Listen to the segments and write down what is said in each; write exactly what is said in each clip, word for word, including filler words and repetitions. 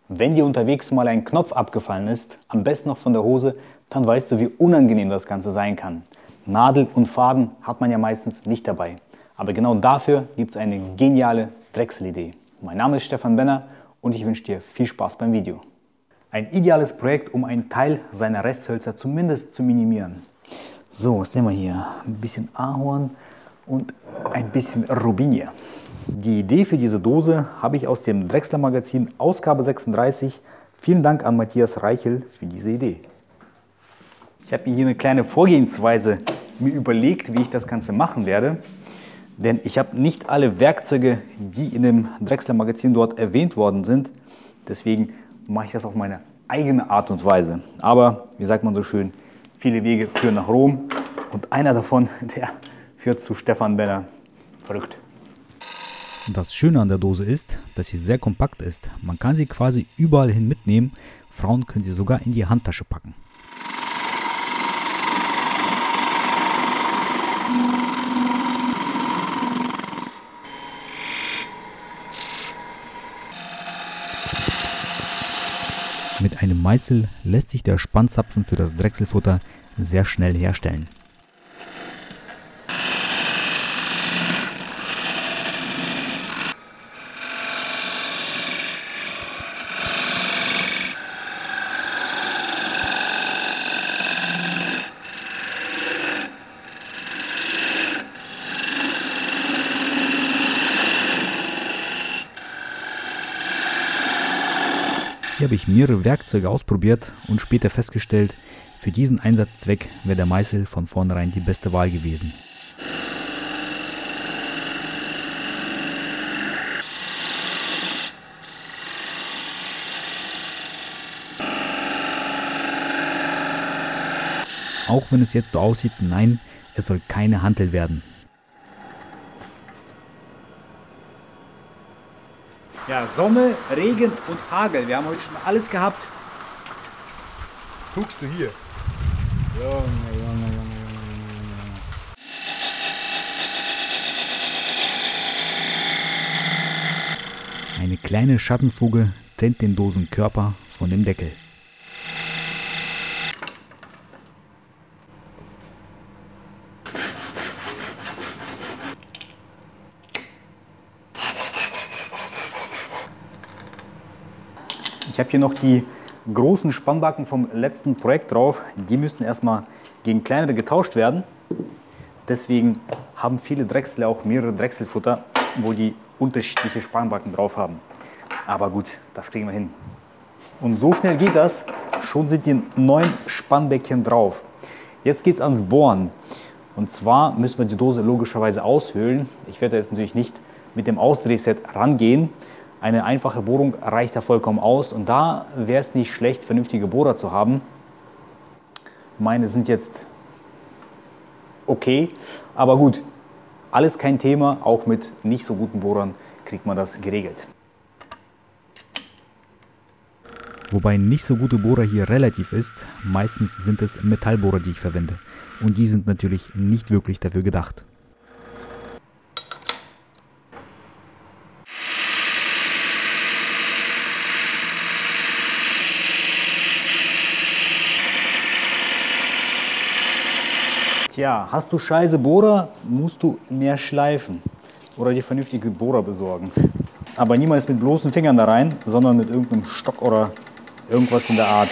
Wenn dir unterwegs mal ein Knopf abgefallen ist, am besten noch von der Hose, dann weißt du, wie unangenehm das Ganze sein kann. Nadel und Faden hat man ja meistens nicht dabei. Aber genau dafür gibt es eine geniale Drechselidee. Mein Name ist Stefan Benner und ich wünsche dir viel Spaß beim Video. Ein ideales Projekt, um einen Teil seiner Resthölzer zumindest zu minimieren. So, was nehmen wir hier? Ein bisschen Ahorn und ein bisschen Robinie. Die Idee für diese Dose habe ich aus dem Drechsler Magazin Ausgabe sechsunddreißig. Vielen Dank an Matthias Reichel für diese Idee. Ich habe mir hier eine kleine Vorgehensweise mir überlegt, wie ich das Ganze machen werde. Denn ich habe nicht alle Werkzeuge, die in dem Drechsler Magazin dort erwähnt worden sind. Deswegen mache ich das auf meine eigene Art und Weise. Aber, wie sagt man so schön, viele Wege führen nach Rom. Und einer davon, der führt zu Stefan Benner. Verrückt. Das Schöne an der Dose ist, dass sie sehr kompakt ist. Man kann sie quasi überall hin mitnehmen. Frauen können sie sogar in die Handtasche packen. Mit einem Meißel lässt sich der Spannzapfen für das Drechselfutter sehr schnell herstellen. Hier habe ich mehrere Werkzeuge ausprobiert und später festgestellt, für diesen Einsatzzweck wäre der Meißel von vornherein die beste Wahl gewesen. Auch wenn es jetzt so aussieht, nein, es soll keine Hantel werden. Ja, Sonne, Regen und Hagel. Wir haben heute schon alles gehabt. Guckst du hier? Junge, Junge, Junge, Junge. Eine kleine Schattenfuge trennt den Dosenkörper von dem Deckel. Ich habe hier noch die großen Spannbacken vom letzten Projekt drauf. Die müssen erstmal gegen kleinere getauscht werden. Deswegen haben viele Drechsler auch mehrere Drechselfutter, wo die unterschiedliche Spannbacken drauf haben. Aber gut, das kriegen wir hin. Und so schnell geht das. Schon sind die neun Spannbäckchen drauf. Jetzt geht es ans Bohren. Und zwar müssen wir die Dose logischerweise aushöhlen. Ich werde jetzt natürlich nicht mit dem Ausdrehset rangehen. Eine einfache Bohrung reicht da vollkommen aus und da wäre es nicht schlecht, vernünftige Bohrer zu haben. Meine sind jetzt okay, aber gut, alles kein Thema, auch mit nicht so guten Bohrern kriegt man das geregelt. Wobei nicht so gute Bohrer hier relativ ist, meistens sind es Metallbohrer, die ich verwende und die sind natürlich nicht wirklich dafür gedacht. Tja, hast du scheiße Bohrer, musst du mehr schleifen oder dir vernünftige Bohrer besorgen. Aber niemals mit bloßen Fingern da rein, sondern mit irgendeinem Stock oder irgendwas in der Art.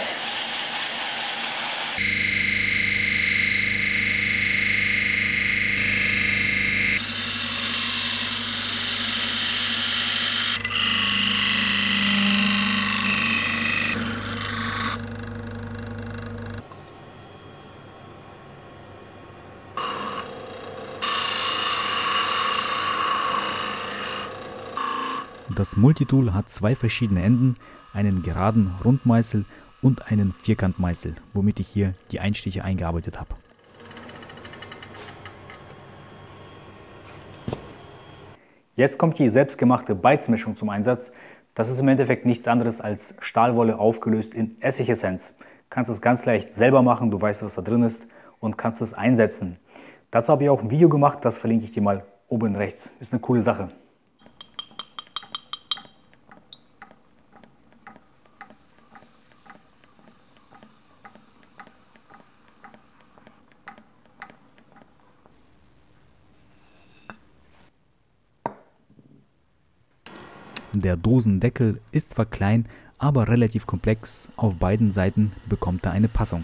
Das Multitool hat zwei verschiedene Enden, einen geraden Rundmeißel und einen Vierkantmeißel, womit ich hier die Einstiche eingearbeitet habe. Jetzt kommt die selbstgemachte Beizmischung zum Einsatz. Das ist im Endeffekt nichts anderes als Stahlwolle aufgelöst in Essigessenz. Du kannst es ganz leicht selber machen, du weißt, was da drin ist und kannst es einsetzen. Dazu habe ich auch ein Video gemacht, das verlinke ich dir mal oben rechts. Ist eine coole Sache. Der Dosendeckel ist zwar klein, aber relativ komplex. Auf beiden Seiten bekommt er eine Passung.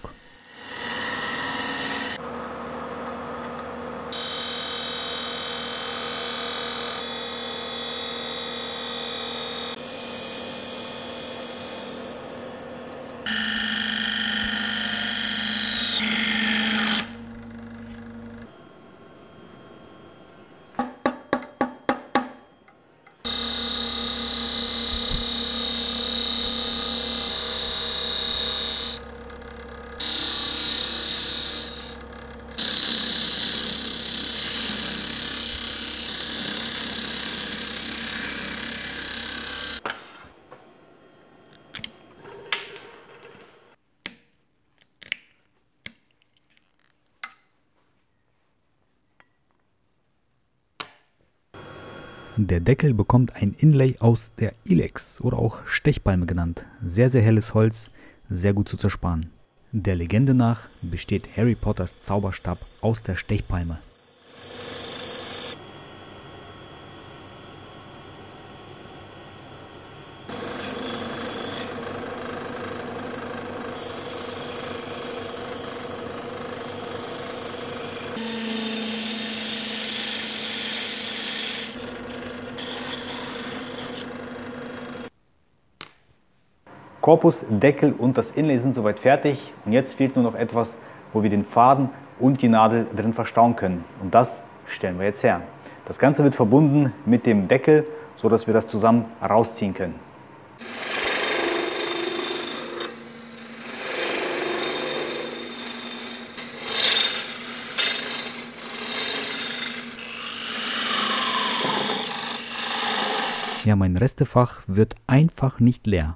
Der Deckel bekommt ein Inlay aus der Ilex oder auch Stechpalme genannt. Sehr, sehr helles Holz, sehr gut zu zersparen. Der Legende nach besteht Harry Potters Zauberstab aus der Stechpalme. Korpus, Deckel und das Inlay sind soweit fertig und jetzt fehlt nur noch etwas, wo wir den Faden und die Nadel drin verstauen können. Und das stellen wir jetzt her. Das Ganze wird verbunden mit dem Deckel, so dass wir das zusammen rausziehen können. Ja, mein Restefach wird einfach nicht leer.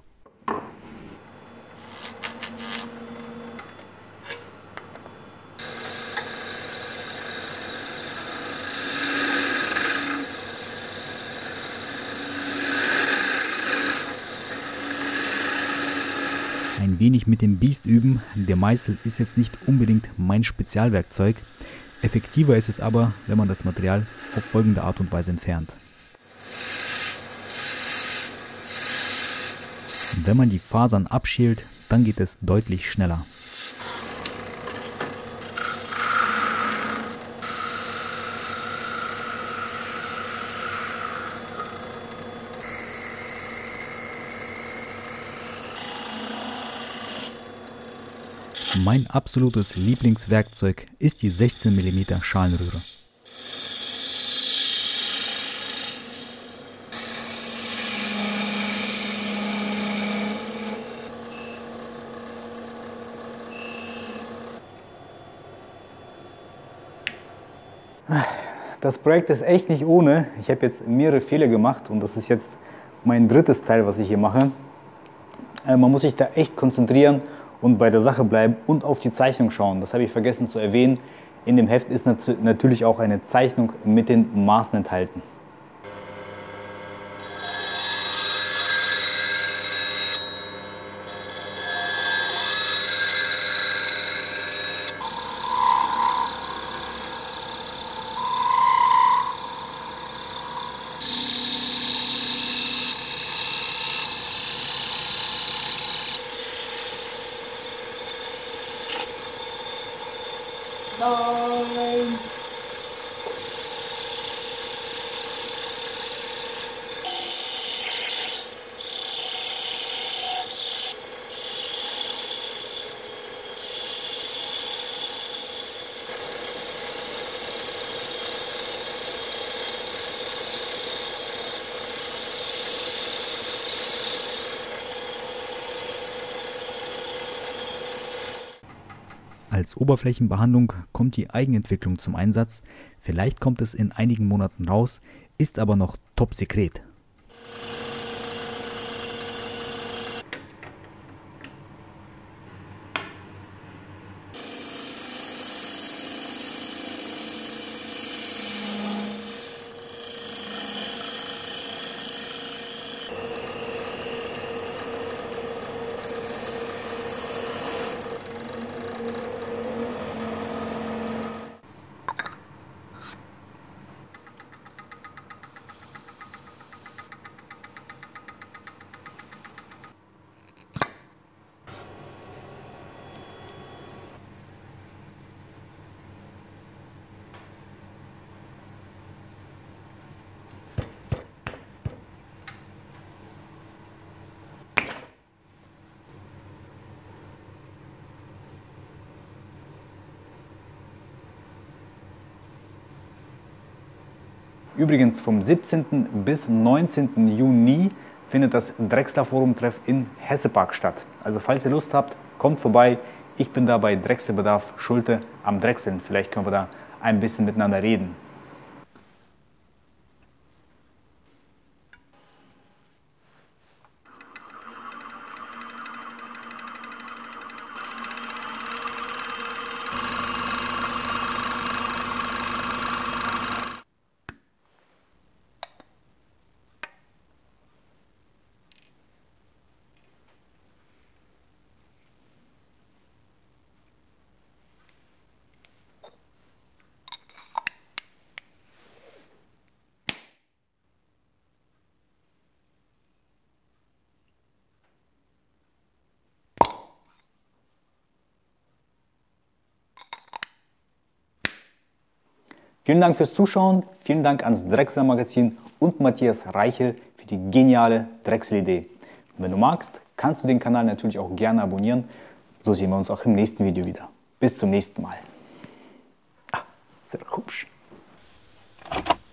Ein wenig mit dem Biest üben. Der Meißel ist jetzt nicht unbedingt mein Spezialwerkzeug. Effektiver ist es aber, wenn man das Material auf folgende Art und Weise entfernt. Wenn man die Fasern abschält, dann geht es deutlich schneller. Mein absolutes Lieblingswerkzeug ist die sechzehn Millimeter Schalenröhre. Das Projekt ist echt nicht ohne. Ich habe jetzt mehrere Fehler gemacht und das ist jetzt mein drittes Teil, was ich hier mache. Man muss sich da echt konzentrieren und bei der Sache bleiben und auf die Zeichnung schauen. Das habe ich vergessen zu erwähnen. In dem Heft ist nat- natürlich auch eine Zeichnung mit den Maßen enthalten. Nein! Als Oberflächenbehandlung kommt die Eigenentwicklung zum Einsatz. Vielleicht kommt es in einigen Monaten raus, ist aber noch top sekret. Übrigens, vom siebzehnten bis neunzehnten Juni findet das Drechsler Forum-Treff in Hessepark statt. Also falls ihr Lust habt, kommt vorbei. Ich bin da bei Drechselbedarf Schulte am Drechseln. Vielleicht können wir da ein bisschen miteinander reden. Vielen Dank fürs Zuschauen, vielen Dank ans Drechsler Magazin und Matthias Reichel für die geniale Drechsel-Idee. Wenn du magst, kannst du den Kanal natürlich auch gerne abonnieren. So sehen wir uns auch im nächsten Video wieder. Bis zum nächsten Mal. Ah, sehr hübsch.